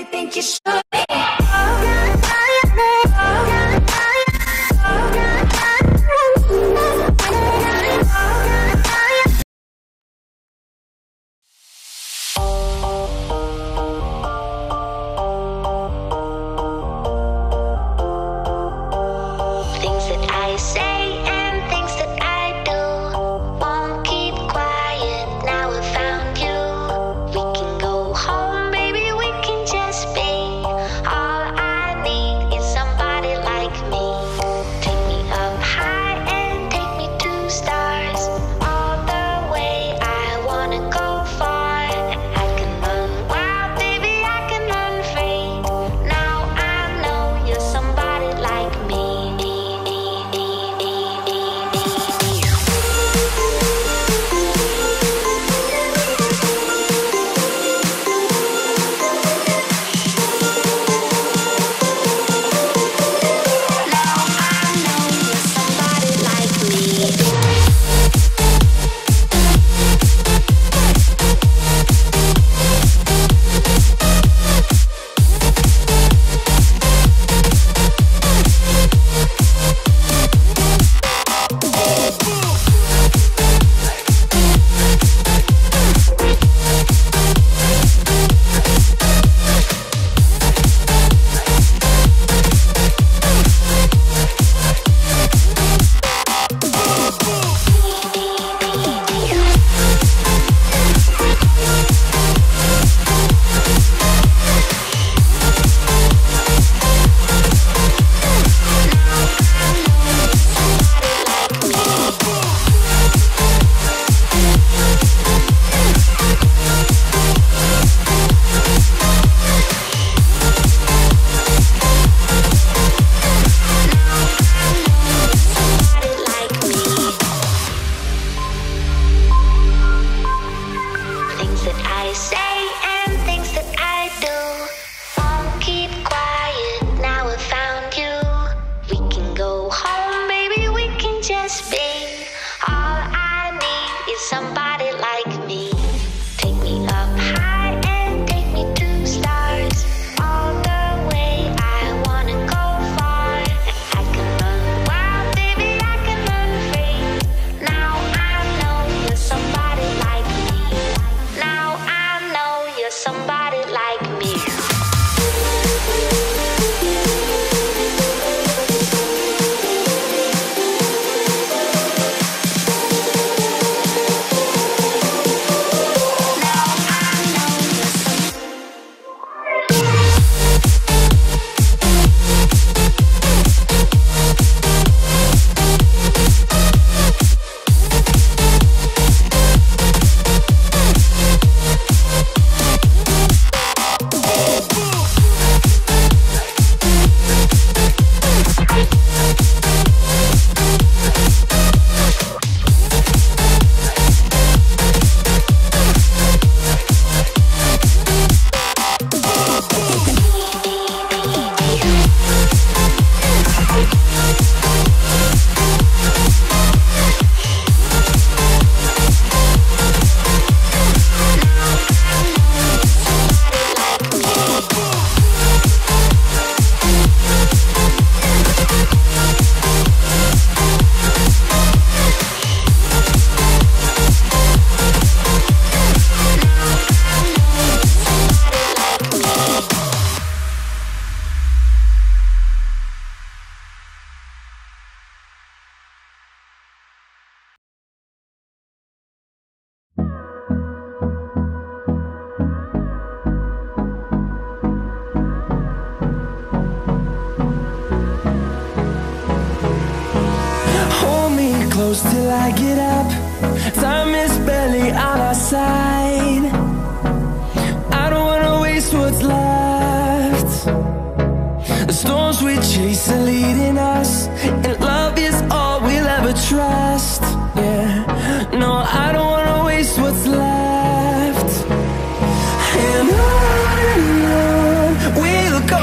think you should be. close till I get up. Time is barely on our side. I don't wanna waste what's left. The storms we chase are leading us, and love is all we'll ever trust. Yeah, no, I don't wanna waste what's left. And on we'll go,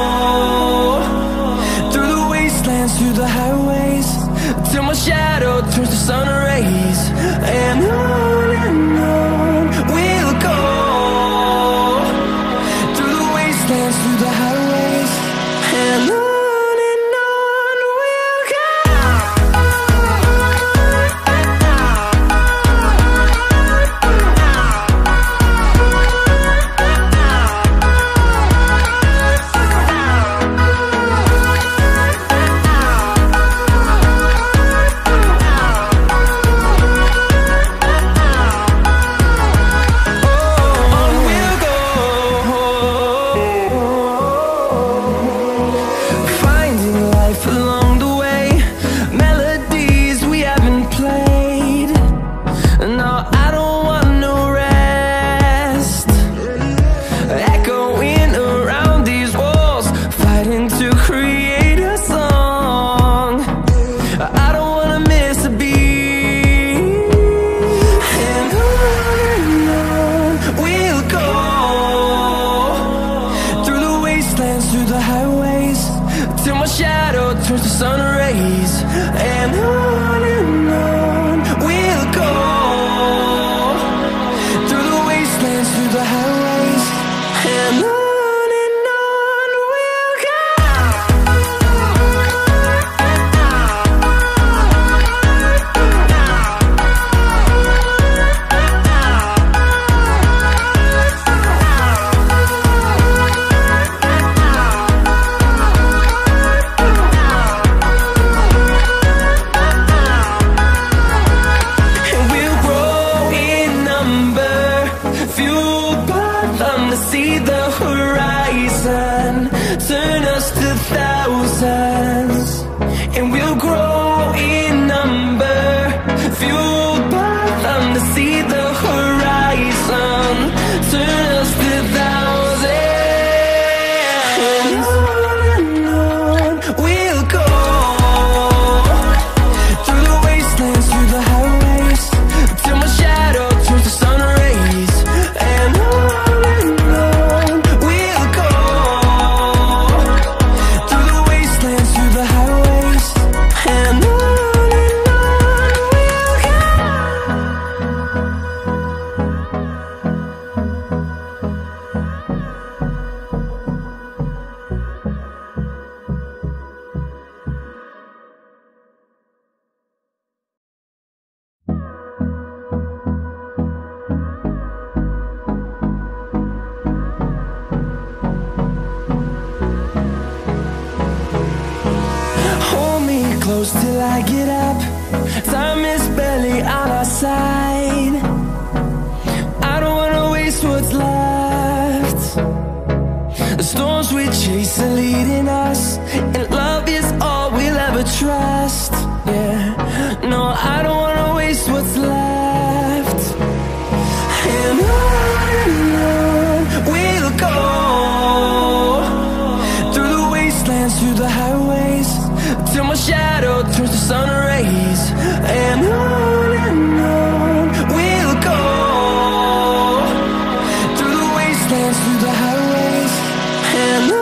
through the wastelands, through the highways, till my shadow turns to sun rays. And on we'll wastelands, through the highways, and on we'll go. Through the highways, till my shadow turns to sun rays, and on we'll go. Through the wastelands, through the highways, and on we'll go. See the horizon, turn us to thousands, and we'll grow in number, fueled by them to see the horizon, turn us to thousands, and on we'll go. Through the wastelands, through the highways, till my shadow turns to sun rays, and on close till I get up. Time is barely on our side. I don't wanna waste what's left. The storms we chase are leading us, and love is all we'll ever trust. Yeah, no, I don't wanna waste what's left. And on we'll go. Through the wastelands, through the highways, till my shadow turns to sun rays, and on we'll go. Through the wastelands, through the highways, and on we'll go.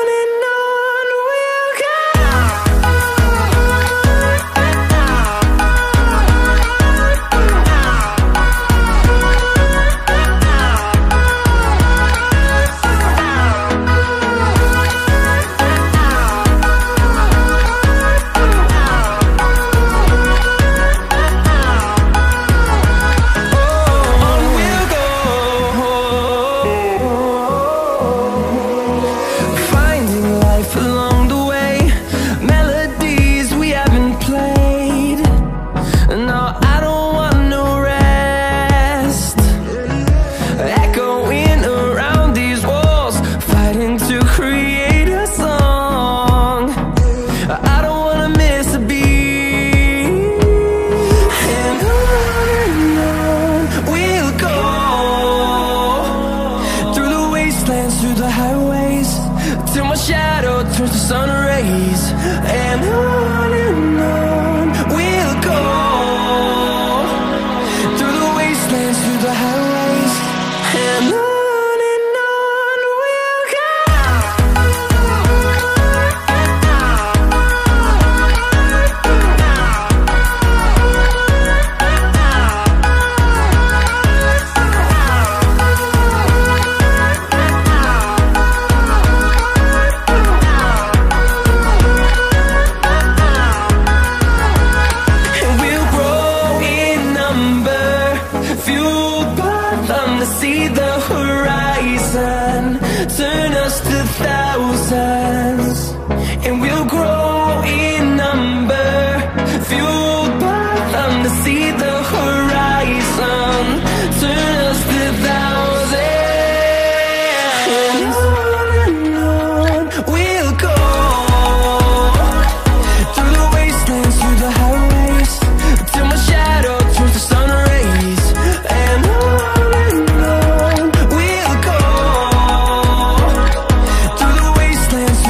Turns to sun rays, and on we'll go. Through the wastelands, through the highways, and on we'll go. turn us to thousands, and we'll grow in number, fueled by them to see the horizon. Turn us to thousands, and on we'll go, through the wastelands, through the highways, till my shadow turns to sun rays. And on we'll go, through the wastelands,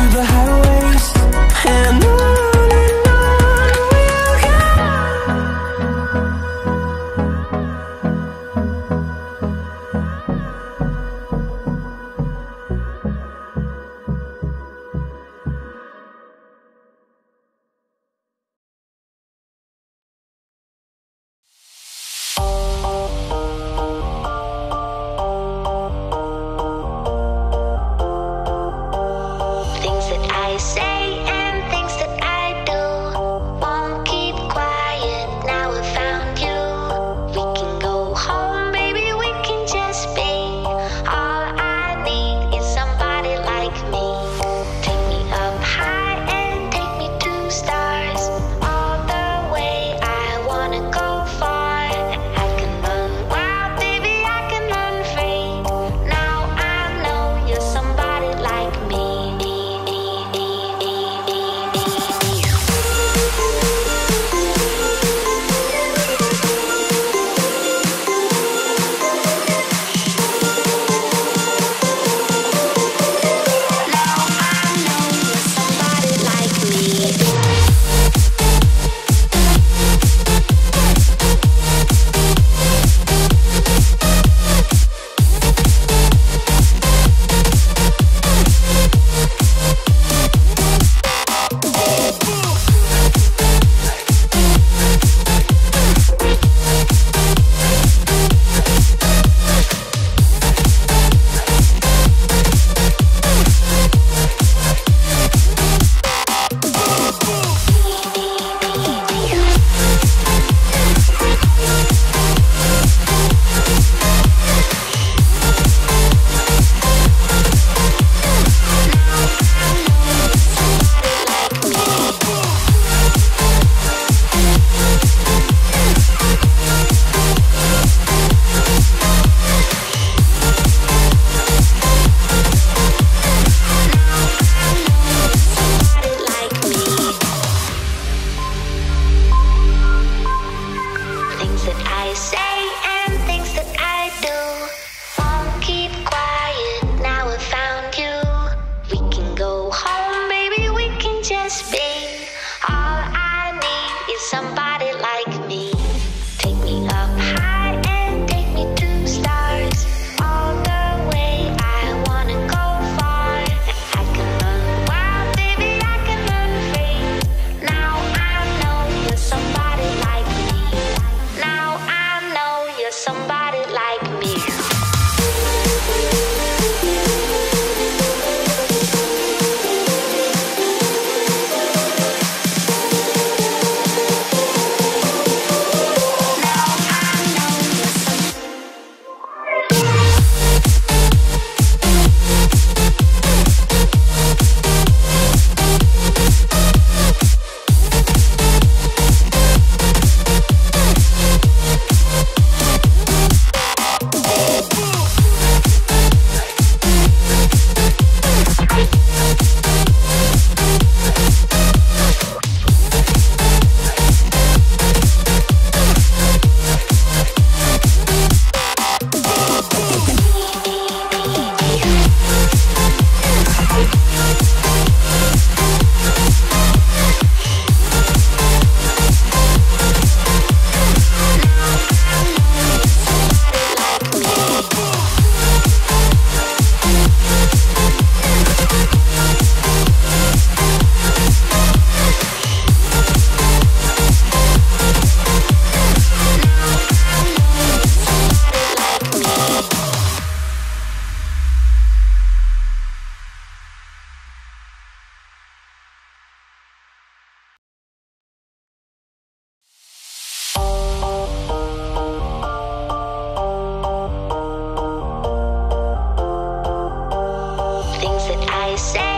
I say